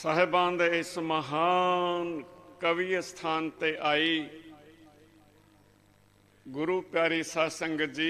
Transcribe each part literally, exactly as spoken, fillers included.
ਸਾਹਿਬਾਨ ਦੇ ਇਸ ਮਹਾਨ ਕਵੀ ਅਸਥਾਨ ਤੇ ਆਈ ਗੁਰੂ ਪਿਆਰੀ ਸਾਧ ਸੰਗਤ ਜੀ,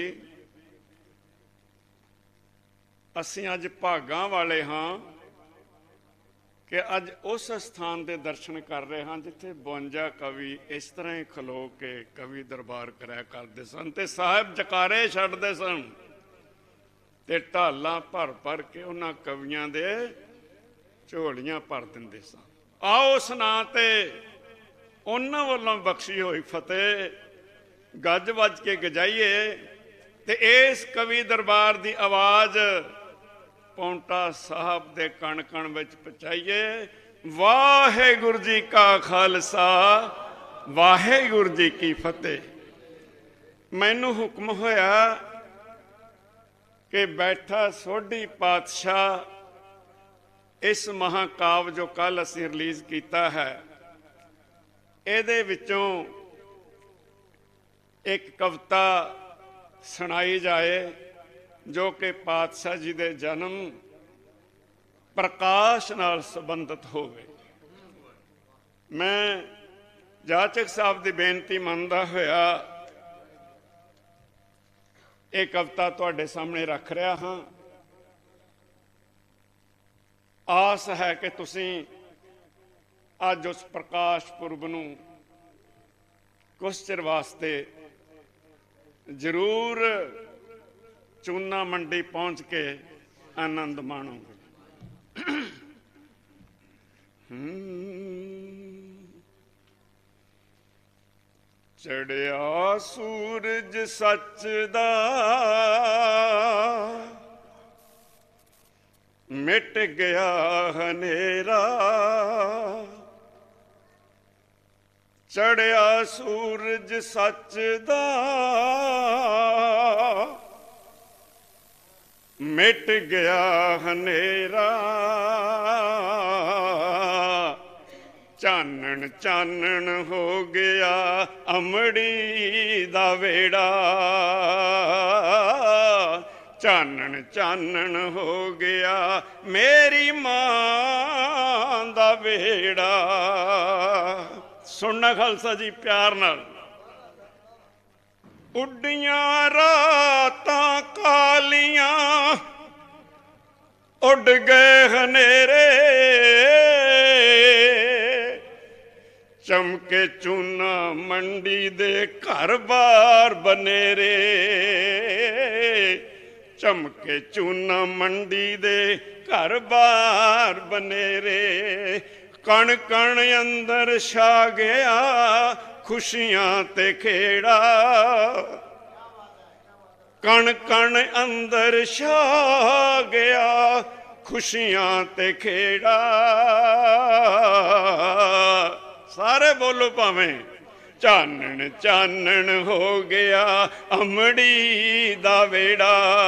ਅਸੀਂ ਅੱਜ ਭਾਗਾਂ ਵਾਲੇ ਹਾਂ ਕਿ ਅੱਜ ਉਸ ਸਥਾਨ ਦੇ ਦਰਸ਼ਨ ਕਰ ਰਹੇ ਹਾਂ ਜਿੱਥੇ ਬਵੰਜਾ ਕਵੀ ਇਸ ਤਰ੍ਹਾਂ ਹੀ ਖਲੋ ਕੇ ਕਵੀ ਦਰਬਾਰ ਕਰਿਆ ਕਰਦੇ ਸਨ ਤੇ ਸਾਹਿਬ ਜਕਾਰੇ ਛੱਡਦੇ ਸਨ ਤੇ ਢਾਲਾਂ ਭਰ ਭਰ ਕੇ ਉਹਨਾਂ ਕਵੀਆਂ ਦੇ ਝੋਲੀਆਂ ਭਰ ਦਿੰਦੇ ਸਨ। ਆਓ ਉਸ ਨਾਂ ਤੇ ਉਹਨਾਂ ਵੱਲੋਂ ਬਖਸ਼ੀ ਹੋਈ ਫਤਿਹ ਗੱਜ ਵੱਜ ਕੇ ਗਜਾਈਏ ਤੇ ਇਸ ਕਵੀ ਦਰਬਾਰ ਦੀ ਆਵਾਜ਼ ਪੌਂਟਾ ਸਾਹਿਬ ਦੇ ਕਣ ਕਣ ਵਿੱਚ ਪਹੁੰਚਾਈਏ। ਵਾਹਿਗੁਰੂ ਜੀ ਕਾ ਖਾਲਸਾ, ਵਾਹਿਗੁਰੂ ਜੀ ਕੀ ਫਤਿਹ। ਮੈਨੂੰ ਹੁਕਮ ਹੋਇਆ ਕਿ ਬੈਠਾ ਸੋਢੀ ਪਾਤਸ਼ਾਹ ਇਸ ਮਹਾਕਾਵ ਜੋ ਕੱਲ ਅਸੀਂ ਰਿਲੀਜ਼ ਕੀਤਾ ਹੈ, ਇਹਦੇ ਵਿੱਚੋਂ ਇੱਕ ਕਵਿਤਾ ਸੁਣਾਈ ਜਾਏ ਜੋ ਕਿ ਪਾਤਸ਼ਾਹ ਜੀ ਦੇ ਜਨਮ ਪ੍ਰਕਾਸ਼ ਨਾਲ ਸੰਬੰਧਿਤ ਹੋਵੇ। ਮੈਂ ਜਾਚਕ ਸਾਹਿਬ ਦੀ ਬੇਨਤੀ ਮੰਨਦਾ ਹੋਇਆ ਇਹ ਕਵਿਤਾ ਤੁਹਾਡੇ ਸਾਹਮਣੇ ਰੱਖ ਰਿਹਾ ਹਾਂ। ਆਸ ਹੈ ਕਿ ਤੁਸੀਂ ਅੱਜ ਉਸ ਪ੍ਰਕਾਸ਼ ਪੁਰਬ ਨੂੰ ਕੁਛ ਚਿਰ ਵਾਸਤੇ ਜ਼ਰੂਰ ਚੂਨਾ ਮੰਡੀ ਪਹੁੰਚ ਕੇ ਆਨੰਦ ਮਾਣੋਗੇ। ਚੜਿਆ ਸੂਰਜ ਸੱਚ ਦਾ ਮਿਟ ਗਿਆ ਹਨੇਰਾ, ਚੜਿਆ ਸੂਰਜ ਸੱਚ ਦਾ ਮਿਟ ਗਿਆ ਹਨੇਰਾ, ਚਾਨਣ ਚਾਨਣ ਹੋ ਗਿਆ ਅੰਮੜੀ ਦਾ ਵੇੜਾ, ਚਾਨਣ ਚਾਨਣ ਹੋ ਗਿਆ ਮੇਰੀ ਮਾਂ ਦਾ ਵੇੜਾ। ਸੁਣਨਾ ਖਾਲਸਾ ਜੀ ਪਿਆਰ ਨਾਲ। ਉੱਡੀਆਂ ਰਾਤਾਂ ਕਾਲੀਆਂ ਉੱਡ ਗਏ ਹਨੇਰੇ, ਚਮਕੇ ਚੂਨਾ ਮੰਡੀ ਦੇ ਘਰ ਬਾਰ ਬਨੇਰੇ, ਚਮਕੇ ਚੂਨਾ ਮੰਡੀ ਦੇ ਘਰ ਬਾਰ ਬਨੇਰੇ, ਕਣ ਕਣ ਅੰਦਰ ਛਾ ਗਿਆ ਖੁਸ਼ੀਆਂ ਤੇ ਖੇੜਾ, ਕਣ ਕਣ ਅੰਦਰ ਛਾ ਗਿਆ ਖੁਸ਼ੀਆਂ ਤੇ ਖੇੜਾ। ਸਾਰੇ ਬੋਲੋ ਭਾਵੇਂ। ਚਾਨਣ ਚਾਨਣ ਹੋ ਗਿਆ ਅੰਮੜੀ ਦਾ ਵੇੜਾ,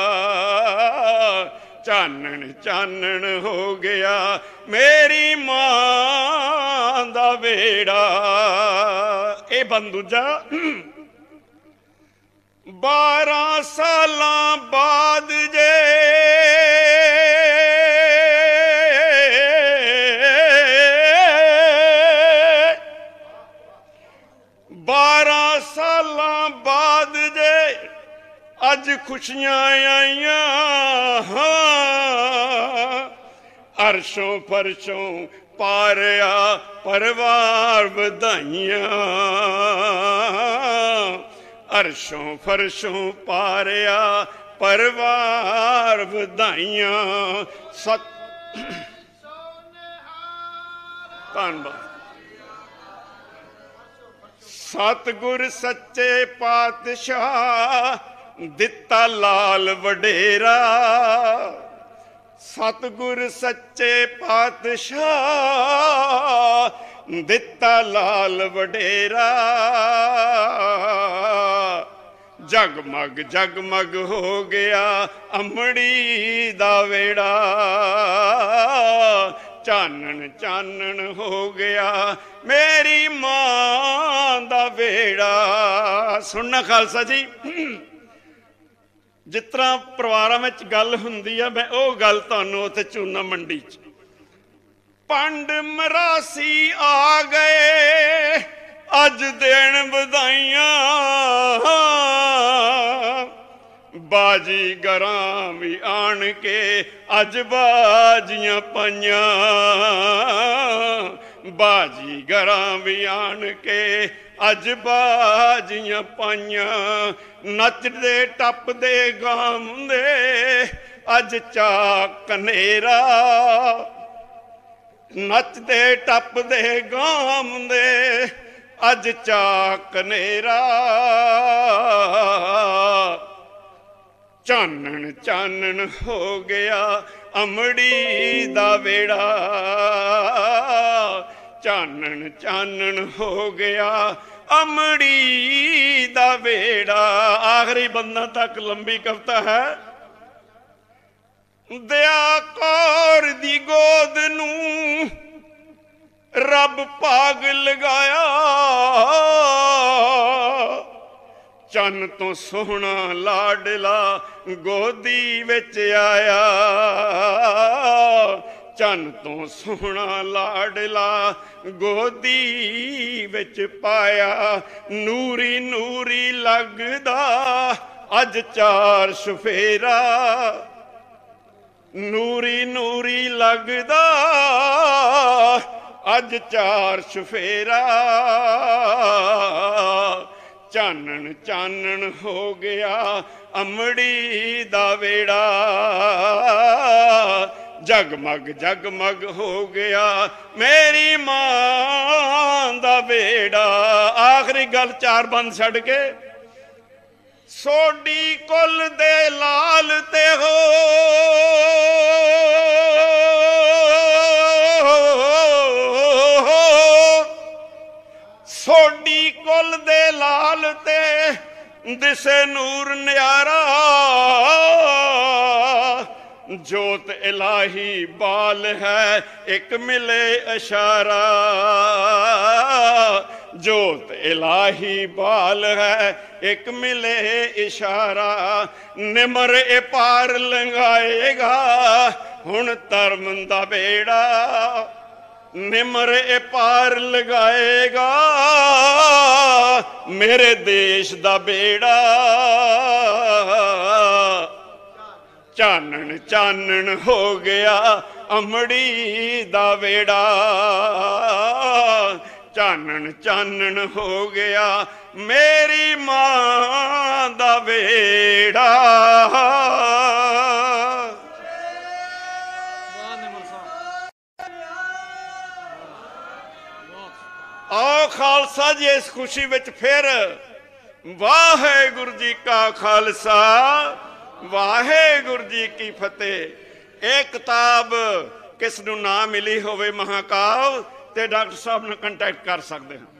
ਚਾਨਣ ਚਾਨਣ ਹੋ ਗਿਆ ਮੇਰੀ ਮਾਂ ਦਾ ਵੇੜਾ। ਇਹ ਬੰਦੂਜਾ ਬਾਰਾਂ ਸਾਲਾਂ ਬਾਅਦ ਜੇ ਬਾਰਾਂ ਸਾਲਾਂ ਬਾਅਦ ਜੇ ਅੱਜ ਖੁਸ਼ੀਆਂ ਆਈਆਂ ਹਾਂ, ਅਰਸ਼ੋਂ ਫਰਸ਼ੋਂ ਪਾਰਿਆ ਪਰਿਵਾਰ ਵਧਾਈਆਂ, ਅਰਸ਼ੋਂ ਫਰਸ਼ੋਂ ਪਾਰਿਆ ਪਰਿਵਾਰ ਵਧਾਈਆਂ। ਸਤ ਧੰਨਵਾਦ। ਸਤਿਗੁਰ ਸੱਚੇ ਪਾਤਸ਼ਾਹ ਦਿੱਤਾ ਲਾਲ ਵਡੇਰਾ, ਸਤਿਗੁਰ ਸੱਚੇ ਪਾਤਸ਼ਾਹ ਦਿੱਤਾ ਲਾਲ ਵਡੇਰਾ, ਜਗਮਗ ਜਗਮਗ ਹੋ ਗਿਆ ਅੰਮੜੀ ਦਾ ਵੇੜਾ, ਚਾਨਣ ਚਾਨਣ ਹੋ ਗਿਆ ਮੇਰੀ ਮਾਂ ਦਾ ਵੇੜਾ। ਸੁਣਨਾ ਖਾਲਸਾ ਜੀ, ਜਿਸ ਤਰ੍ਹਾਂ ਪਰਿਵਾਰਾਂ ਵਿੱਚ ਗੱਲ ਹੁੰਦੀ ਆ, ਮੈਂ ਉਹ ਗੱਲ ਤੁਹਾਨੂੰ ਉੱਥੇ ਚੂਨਾ ਮੰਡੀ 'ਚ ਪੰਡ ਮਰਾਸੀ ਆ ਗਏ ਅੱਜ ਦੇਣ ਵਧਾਈਆਂ ਬਾਜੀਗਰਾਂ ਵੀ ਆਣ ਕੇ ਅੱਜ ਬਾਜੀਆਂ ਪਾਈਆਂ ਬਾਜੀਗਰਾਂ ਵੀ ਆਣ ਕੇ ਅੱਜ ਬਾਜੀਆਂ ਪਾਈਆਂ ਨੱਚਦੇ ਟੱਪਦੇ ਗਾਉਂਦੇ ਅੱਜ ਚਾਕ ਕਨੇਰਾ ਨੱਚਦੇ ਟੱਪਦੇ ਗਾਉਂਦੇ ਅੱਜ ਚਾਕ ਕਨੇਰਾ ਚਾਨਣ ਚਾਨਣ ਹੋ ਗਿਆ ਅਮੜੀ ਦਾ ਵੇੜਾ ਚਾਨਣ ਚਾਨਣ ਹੋ ਗਿਆ ਅਮੜੀ ਦਾ ਵੇੜਾ। ਆਖਰੀ ਬੰਦਾਂ ਤੱਕ ਲੰਬੀ ਕਵਿਤਾ ਹੈ। ਦਇਆ ਕੌਰ ਦੀ ਗੋਦ ਨੂੰ ਰੱਬ ਭਾਗ ਲਗਾਇਆ ਚੰਨ ਤੋਂ ਸੋਹਣਾ ਲਾਡਲਾ ਗੋਦੀ ਵਿੱਚ ਆਇਆ ਚੰਨ ਤੋਂ ਸੋਹਣਾ ਲਾਡਲਾ ਗੋਦੀ ਵਿੱਚ ਪਾਇਆ ਨੂਰੀ ਨੂਰੀ ਲੱਗਦਾ ਅੱਜ ਚਾਰ ਸਫੇਰਾ ਨੂਰੀ ਨੂਰੀ ਲੱਗਦਾ ਅੱਜ ਚਾਰ ਸਫੇਰਾ ਚਾਨਣ ਚਾਨਣ ਹੋ ਗਿਆ ਅਮੜੀ ਦਾ ਵੇੜਾ ਜਗਮਗ ਜਗਮਗ ਹੋ ਗਿਆ ਮੇਰੀ ਮਾਂ ਦਾ ਵੇੜਾ। ਆਖਰੀ ਗੱਲ ਚਾਰ ਬੰਦ ਛੱਡ ਕੇ ਸੋਡੀ ਕੁੱਲ ਦੇ ਲਾਲ ਤੇ ਹੋ ਸੋਡੀ ਕੁੱਲ ਦੇ ਲਾਲ ਤੇ ਦਿਸੇ ਨੂਰ ਨਿਆਰਾ ਜੋਤ ਇਲਾਹੀ ਬਾਲ ਹੈ ਇੱਕ ਮਿਲੇ ਇਸ਼ਾਰਾ ਜੋਤ ਇਲਾਹੀ ਬਾਲ ਹੈ ਇੱਕ ਮਿਲੇ ਇਸ਼ਾਰਾ ਨਿਮਰ ਇਹ ਪਾਰ ਲੰਘਾਏਗਾ ਹੁਣ ਧਰਮ ਦਾ ਬੇੜਾ ਨਿਮਰ ਇਹ ਪਾਰ ਲਗਾਏਗਾ ਮੇਰੇ ਦੇਸ਼ ਦਾ ਬੇੜਾ ਚਾਨਣ ਚਾਨਣ ਹੋ ਗਿਆ ਅਮੜੀ ਦਾ ਵੇੜਾ ਚਾਨਣ ਚਾਨਣ ਹੋ ਗਿਆ ਮੇਰੀ ਮਾਂ ਦਾ ਵੇੜਾ। आओ खालसा जी इस खुशी विच फिर वाहेगुरु जी का खालसा वाहेगुरु जी की फतेह। एक किताब किस नूं ना मिली होवे महाकाल ते डॉक्टर साहब ने कंटैक्ट कर सकते हैं।